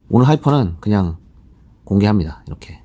오늘 하이퍼는 그냥 공개합니다. 이렇게.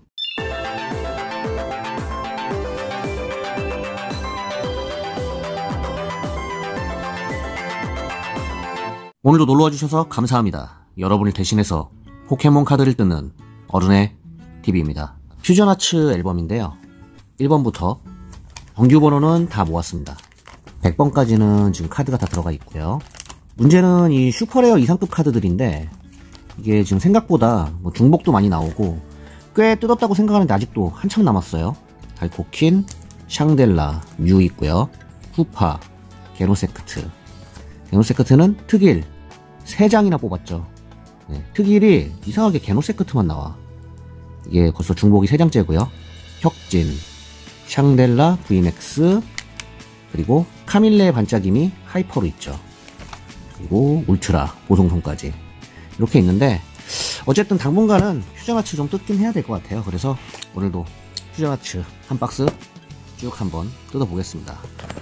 오늘도 놀러와 주셔서 감사합니다. 여러분을 대신해서 포켓몬 카드를 뜯는 어른의 TV입니다. 퓨전아츠 앨범인데요. 1번부터 정규 번호는 다 모았습니다. 100번까지는 지금 카드가 다 들어가 있고요. 문제는 이 슈퍼레어 이상급 카드들인데 이게 지금 생각보다 뭐 중복도 많이 나오고 꽤 뜯었다고 생각하는데 아직도 한참 남았어요. 달코킨, 샹델라, 뮤 있고요. 후파, 게노세크트. 게노세크트는 특일 3장이나 뽑았죠. 네, 특일이 이상하게 게노세크트만 나와. 이게 벌써 중복이 3장째고요. 혁진, 샹델라, VMAX, 그리고 카밀레의 반짝임이 하이퍼로 있죠. 그리고 울트라, 보송송까지 이렇게 있는데 어쨌든 당분간은 퓨전아츠 좀 뜯긴 해야 될 것 같아요. 그래서 오늘도 퓨전아츠 한 박스 쭉 한번 뜯어보겠습니다.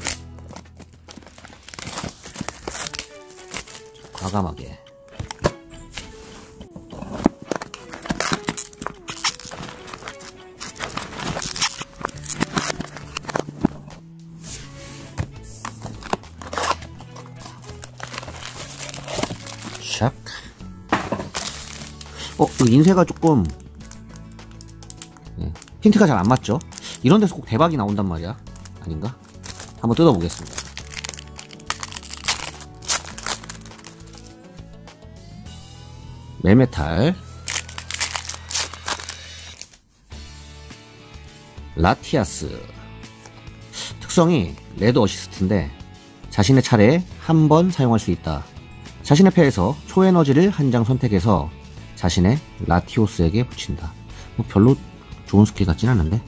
과감하게. 샥. 그 인쇄가 조금 힌트가 잘 안 맞죠? 이런 데서 꼭 대박이 나온단 말이야. 아닌가? 한번 뜯어보겠습니다. 멜메탈, 라티아스. 특성이 레드 어시스트인데 자신의 차례에 한 번 사용할 수 있다. 자신의 패에서 초에너지를 한 장 선택해서 자신의 라티오스에게 붙인다. 뭐 별로 좋은 스킬 같진 않은데.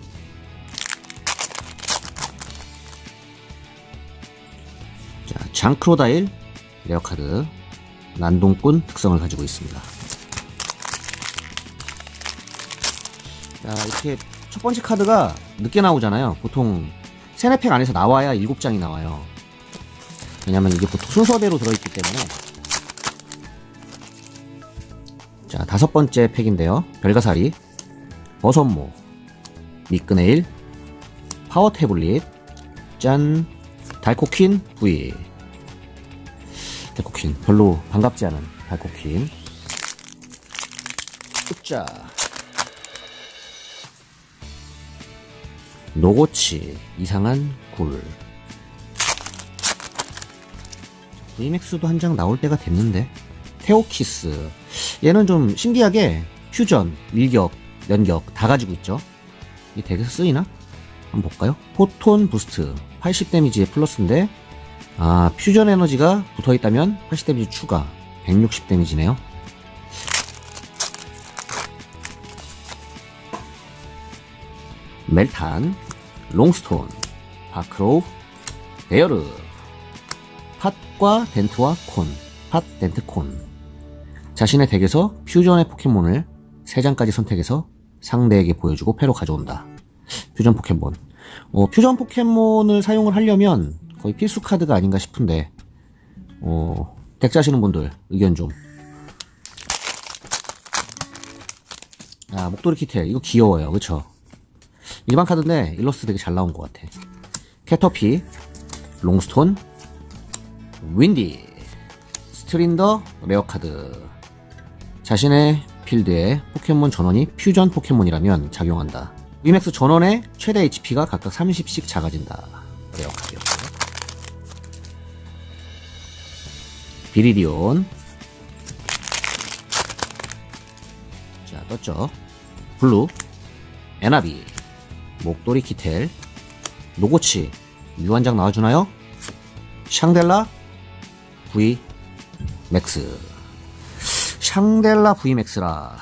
자, 장크로다일 레어카드. 난동꾼 특성을 가지고 있습니다. 자, 이렇게 첫 번째 카드가 늦게 나오잖아요. 보통 3-4팩 안에서 나와야 7장이 나와요. 왜냐면 이게 보통 순서대로 들어있기 때문에. 자, 5번째 팩인데요. 별가사리, 버섯모, 미끄네일, 파워태블릿, 짠, 달코킨 V. 달코킨 별로 반갑지 않은 달코킨. 자, 노고치 이상한 굴. VMAX도 한 장 나올 때가 됐는데. 테오키스, 얘는 좀 신기하게 퓨전, 밀격, 면격 다 가지고 있죠. 이 덱에서 쓰이나? 한번 볼까요? 포톤 부스트 80 데미지의 플러스인데, 아, 퓨전 에너지가 붙어있다면 80 데미지 추가, 160 데미지네요. 멜탄, 롱스톤, 바크로우, 베어르, 팟과 덴트와 콘, 팟, 덴트, 콘. 자신의 덱에서 퓨전의 포켓몬을 3장까지 선택해서 상대에게 보여주고 패로 가져온다. 퓨전 포켓몬. 퓨전 포켓몬을 사용을 하려면 거의 필수 카드가 아닌가 싶은데, 덱 짜시는 분들 의견 좀. 아, 목도리 키텔. 이거 귀여워요. 그쵸? 일반 카드인데 일러스트 되게 잘 나온 것 같아. 캐터피, 롱스톤, 윈디, 스트린더 레어 카드. 자신의 필드에 포켓몬 전원이 퓨전 포켓몬이라면 작용한다. VMAX 전원의 최대 HP가 각각 30씩 작아진다. 레어 카드였고요. 비리디온. 자, 떴죠. 블루, 에나비, 목도리 키텔, 노고치, 유한장 나와주나요? 샹델라, VMAX. 샹델라 VMAX라.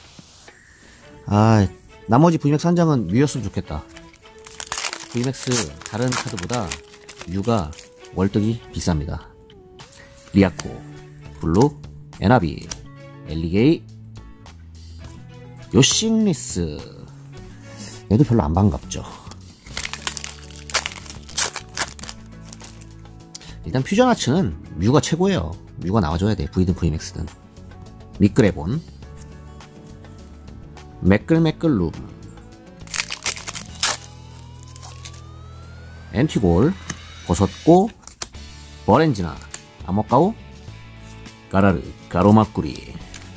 아, 나머지 VMAX 한 장은 뮤였으면 좋겠다. VMAX 다른 카드보다 뮤가 월등히 비쌉니다. 리아코, 블루, 에나비, 엘리게이, 요싱리스. 얘도 별로 안 반갑죠. 일단 퓨전아츠는 뮤가 최고예요. 뮤가 나와줘야 돼. V든 VMAX든. 미끄레본, 매끌매끌 룸, 엔티골, 버섯고, 버렌지나, 아모까오, 까라르, 가로막구리,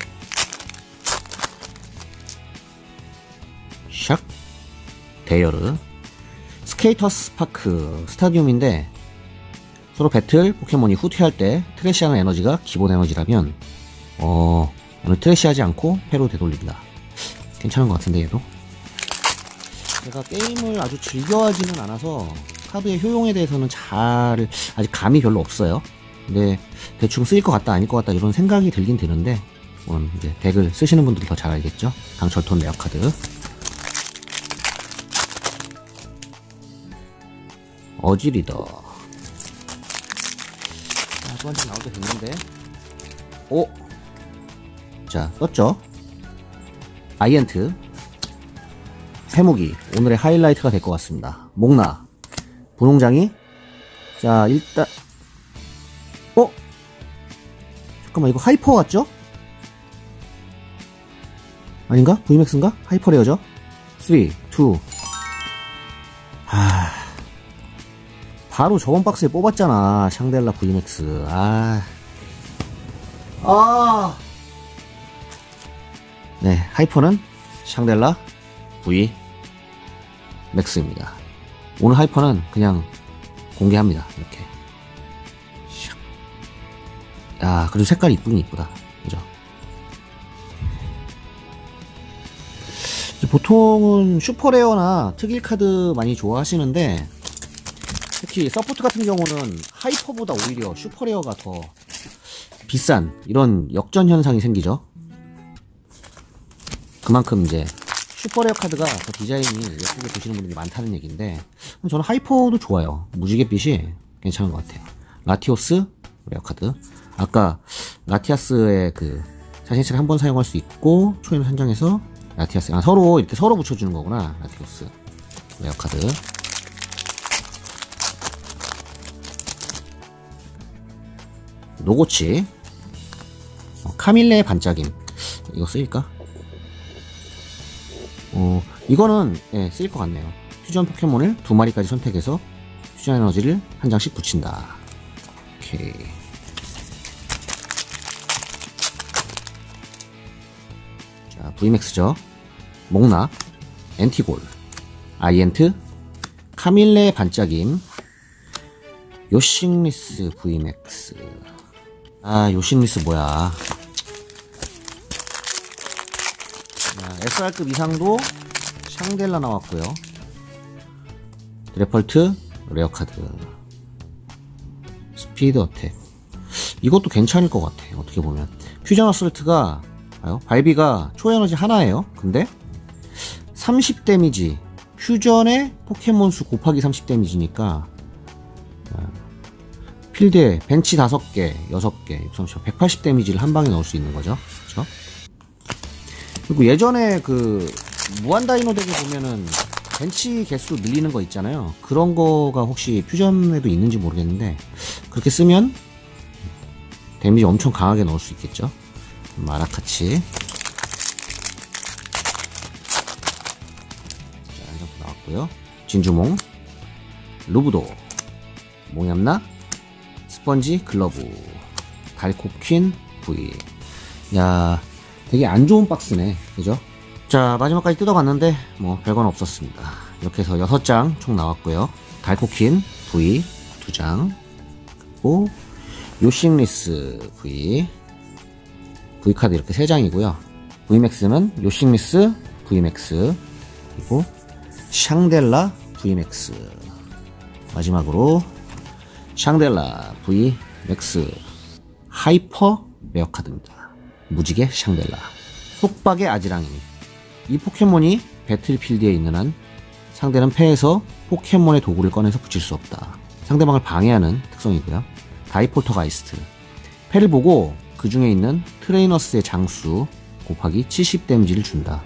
샥, 데이어르, 스케이터스 파크 스타디움인데 서로 배틀 포켓몬이 후퇴할 때 트래시하는 에너지가 기본 에너지라면 오늘 트래시하지 않고 패로 되돌립니다. 괜찮은 것 같은데 얘도. 제가 게임을 아주 즐겨하지는 않아서 카드의 효용에 대해서는 아직 감이 별로 없어요. 근데 대충 쓰일 것 같다 아닐 것 같다 이런 생각이 들긴 드는데 이제 덱을 쓰시는 분들이 더 잘 알겠죠. 강철톤 레어 카드, 어지리더. 두 번째 나올 때 됐는데, 자, 떴죠? 아이엔트. 해무기. 오늘의 하이라이트가 될 것 같습니다. 목나. 분홍장이. 자, 일단, 잠깐만, 이거 하이퍼 같죠? 아닌가? VMAX인가? 하이퍼 레어죠? 3, 2. 바로 저번 박스에 뽑았잖아. 샹델라 VMAX. 네, 하이퍼는 샹델라 VMAX입니다. 오늘 하이퍼는 그냥 공개합니다. 이렇게. 야, 그래도 색깔이 이쁘긴 이쁘다. 그죠? 보통은 슈퍼레어나 특일 카드 많이 좋아하시는데, 특히 서포트 같은 경우는 하이퍼보다 오히려 슈퍼레어가 더 비싼 이런 역전 현상이 생기죠. 그만큼 이제 슈퍼레어 카드가 더 디자인이 예쁘게 보시는 분들이 많다는 얘기인데, 저는 하이퍼도 좋아요. 무지갯빛이 괜찮은 것 같아요. 라티오스 레어 카드. 아까 라티아스의 그 자신차를 한 번 사용할 수 있고 초인을 선정해서 라티아스 서로 이렇게 서로 붙여주는 거구나. 라티오스 레어 카드. 노고치, 카밀레의 반짝임. 이거 쓰일까? 이거는 쓰일 것 같네요. 퓨전 포켓몬을 2마리까지 선택해서 퓨전 에너지를 한 장씩 붙인다. 오케이. 자, VMAX죠. 목나, 엔티골, 아이엔트, 카밀레의 반짝임, 요싱리스 VMAX. 요싱리스 뭐야. SR급 이상도 샹델라 나왔고요. 드래펄트 레어카드, 스피드 어택. 이것도 괜찮을 것 같아. 어떻게 보면 퓨전 어설트가 발비가 초에너지 하나예요. 근데 30 데미지, 퓨전의 포켓몬 수 곱하기 30 데미지니까 필드에 벤치 5개, 6개, 180 데미지를 한 방에 넣을 수 있는 거죠. 그렇죠? 그리고 예전에 그 무한 다이노 덱에 보면은 벤치 개수 늘리는 거 있잖아요. 그런 거가 혹시 퓨전에도 있는지 모르겠는데 그렇게 쓰면 데미지 엄청 강하게 넣을 수 있겠죠. 마라카치. 자, 한장 나왔고요. 진주몽, 루브도, 몽얌나, 스펀지 글러브, 달코퀸 V. 야, 되게 안 좋은 박스네. 그죠? 자, 마지막까지 뜯어봤는데 뭐 별건 없었습니다. 이렇게 해서 6장 총 나왔고요. 달코퀸 V 2장, 그리고 요싱리스 V 카드 이렇게 3장이고요. VMAX는 요싱리스 VMAX, 그리고 샹델라 VMAX, 마지막으로 샹델라 VMAX 하이퍼 레어 카드입니다. 무지개 샹델라. 속박의 아지랑이. 이 포켓몬이 배틀필드에 있는 한 상대는 패에서 포켓몬의 도구를 꺼내서 붙일 수 없다. 상대방을 방해하는 특성이고요. 다이폴터가이스트. 패를 보고 그 중에 있는 트레이너스의 장수 곱하기 70 데미지를 준다.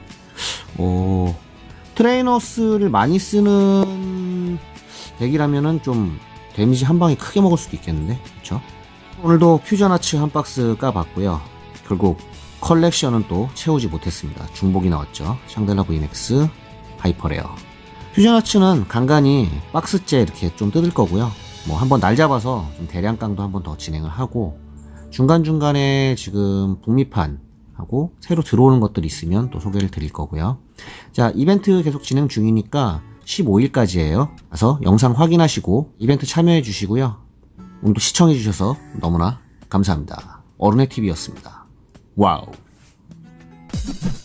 트레이너스를 많이 쓰는 덱이라면은 좀 데미지 한 방에 크게 먹을 수도 있겠는데, 그쵸? 오늘도 퓨전 아츠 한 박스 까봤고요. 결국 컬렉션은 또 채우지 못했습니다. 중복이 나왔죠. 샹델라 VMAX, 하이퍼레어. 퓨전아츠는 간간히 박스째 이렇게 좀 뜯을 거고요. 뭐 한번 날 잡아서 좀 대량깡도 한번 더 진행을 하고, 중간중간에 지금 북미판하고 새로 들어오는 것들이 있으면 또 소개를 드릴 거고요. 자, 이벤트 계속 진행 중이니까 15일까지예요. 그래서 영상 확인하시고 이벤트 참여해 주시고요. 오늘도 시청해 주셔서 너무나 감사합니다. 어른의 TV였습니다. 와우.